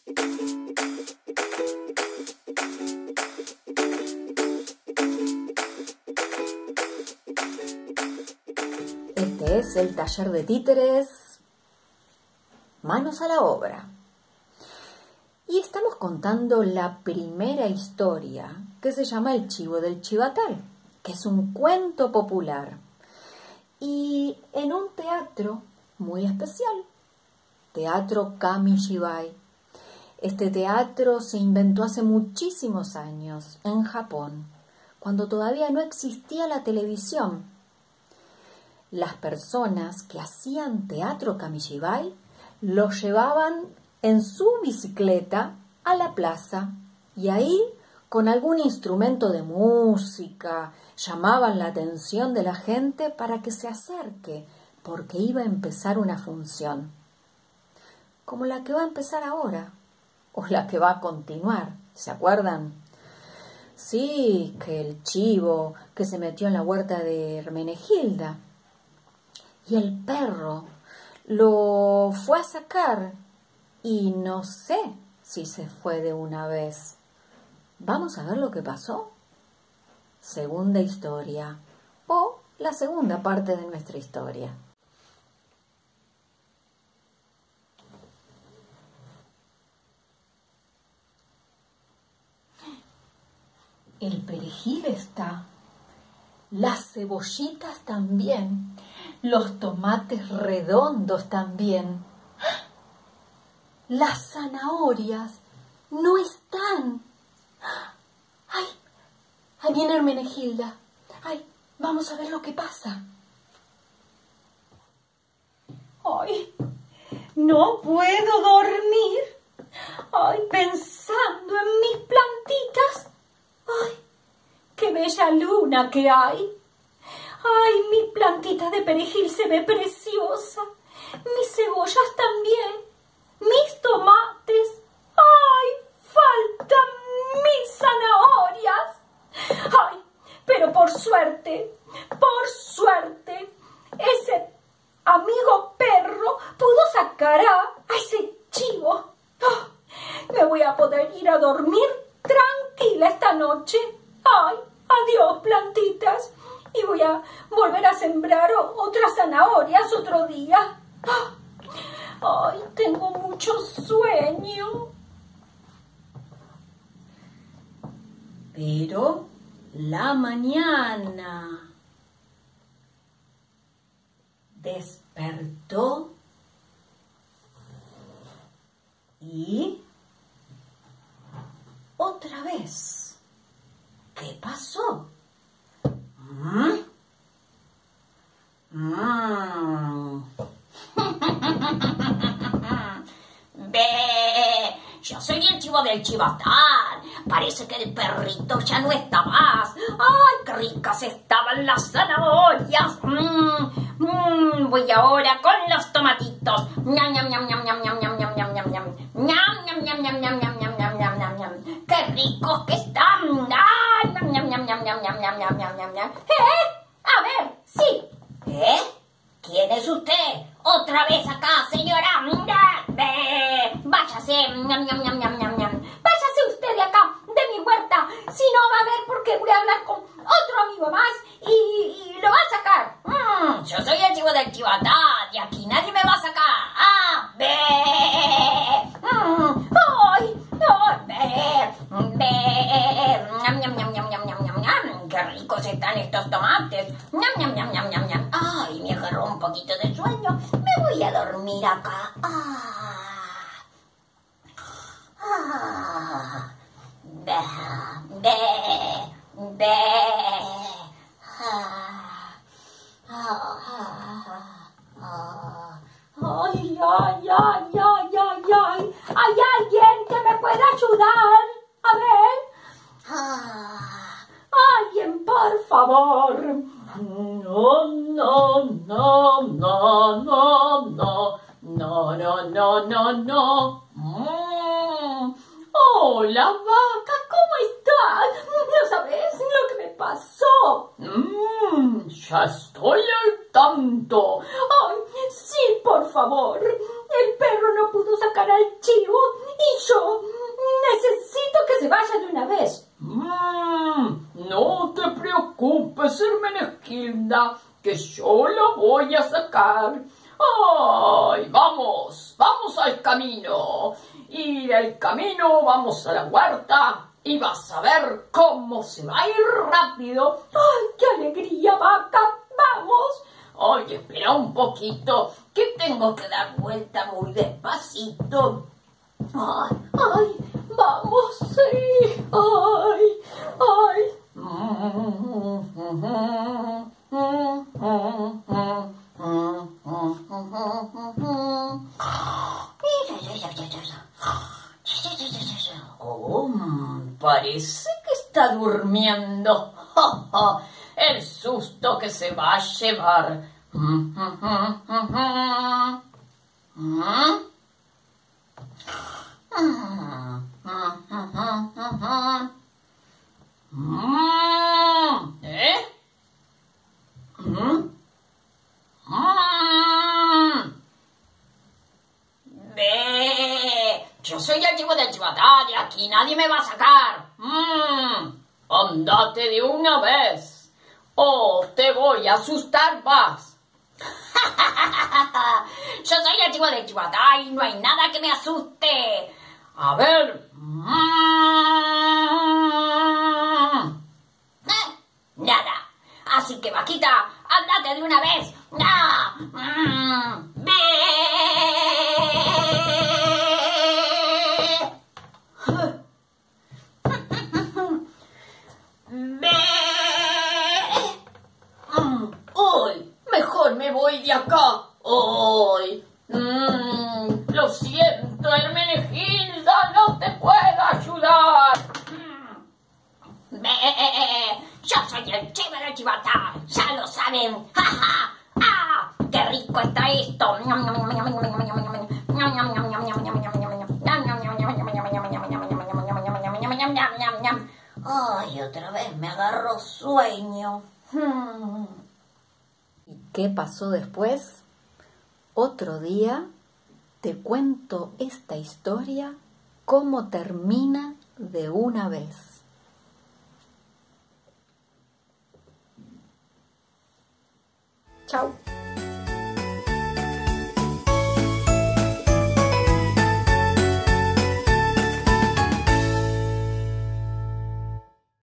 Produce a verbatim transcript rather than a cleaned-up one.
Este es el taller de títeres. Manos a la obra. Y estamos contando la primera historia, que se llama El chivo del chivatal, que es un cuento popular. Y en un teatro muy especial, Teatro Kamishibai. Este teatro se inventó hace muchísimos años en Japón, cuando todavía no existía la televisión. Las personas que hacían teatro Kamishibai lo llevaban en su bicicleta a la plaza y ahí, con algún instrumento de música, llamaban la atención de la gente para que se acerque, porque iba a empezar una función, como la que va a empezar ahora, o la que va a continuar, ¿se acuerdan? Sí, que el chivo que se metió en la huerta de Hermenegilda, y el perro lo fue a sacar y no sé si se fue de una vez. ¿Vamos a ver lo que pasó? Segunda historia, o la segunda parte de nuestra historia. El perejil está, las cebollitas también, los tomates redondos también. Las zanahorias no están. ¡Ay! Ahí viene Hermenegilda. ¡Ay! Vamos a ver lo que pasa. ¡Ay! No puedo dormir. ¡Ay! Pensando en mis plantitas. ¡Ay! ¡Qué bella luna que hay! ¡Ay! Mi plantita de perejil se ve preciosa. Mis cebollas también. Mis tomates. ¡Ay! Faltan mis zanahorias. ¡Ay! Pero por suerte, por suerte, ese amigo perro pudo sacar a, a ese chivo. ¡Oh! Me voy a poder ir a dormir tranquila esta noche. ¡Ay! Adiós, plantitas. Y voy a volver a sembrar otras zanahorias otro día. ¡Ay! Tengo mucho sueño. Pero la mañana despertó y otra vez. ¿Qué pasó? ¿Mm? Mm. ¡Bé! Yo soy el chivo del chivatal. Parece que el perrito ya no está más. ¡Ay, qué ricas estaban las zanahorias! Mm, mm, voy ahora con los tomatitos. ¡Ñam, ñam, ñam, ñam, ñam, ñam, ñam, ñam, ñam, ñam, ñam! ¡Ñam, ñam, ñam, ñam, ñam, ñam, ñam, ñam, ñam, ñam, ñam! ¡Qué ricos que están! ¡Ay, ñam, ñam, ñam, ñam, ñam, ñam, ñam, ñam, ñam, ñam! ¿Eh? A ver, sí. ¿Eh? ¿Quién es usted? Otra vez acá, señora. ¡Bé! Váyase. ¡Ñam, ñam, ñam, ñam, ñam, ñam! Váyase usted de acá, de mi huerta. Si no, va a ver porque voy a hablar con otro amigo más y, y lo va a sacar. Mm, yo soy el chivo del chivatal y aquí nadie me va a sacar. ¡Ah! ¡Bé! Mm, ¡ay! ¡Ay! ¡Bé! ¡Bé! ¡Ñam, ñam, ñam, ñam, ñam, ñam, ñam, ñam! ¡Qué ricos están estos tomates! ¡Ñam, ñam, ñam, ñam, ñam, ñam! ¡Ay! Me agarró un poquito de sueño. Me voy a dormir acá. ¡Ah! ¡Ah! ¡Bé! ¡Bé! ¡Bé! ¡Ah! ¡Ah! ¡Ah! ¡Ay, ay, ay, ay, ay, ay! ¿Hay alguien que me pueda ayudar? A ver. ¡Ah! ¡Alguien, por favor! No, no, no, no, no, no, no, no, no, no, no. Mm. Hola, vaca, ¿cómo estás? ¿No sabes lo que me pasó? Mm, ya estoy al tanto. Ay, sí, por favor. El perro no pudo sacar al chivo y yo anda, que yo lo voy a sacar. ¡Ay! Vamos, vamos al camino. Y del camino vamos a la huerta y vas a ver cómo se va a ir rápido. ¡Ay, qué alegría, vaca! ¡Vamos! Oye, espera un poquito, que tengo que dar vuelta muy despacito. ¡Ay, ay! ¡Vamos! ¡Sí! ¡Ay, ay! Oh, parece que está durmiendo. El susto que se va a llevar. ¿Eh? ¡Ve! Yo soy el chivo del Chivatán y aquí nadie me va a sacar. Mm. Andate de una vez o te voy a asustar más. Yo soy el chivo del Chivatán y no hay nada que me asuste. A ver. Mm. ¿Eh? Nada. Así que, vaquita, andate de una vez. ¡Ah! Mm. ¡Ve! ¡Uy! Mejor me voy de acá. ¡Uy! Mm, lo siento, Hermenegilda, no te puedo ayudar. Ve, yo soy el chivo del Chivatán, ya lo saben. ¡Ja, ja! ¡Ah! ¡Qué rico está esto! Ay, otra vez me agarró sueño. ¿Y qué pasó después? Otro día te cuento esta historia, cómo termina de una vez. Chau.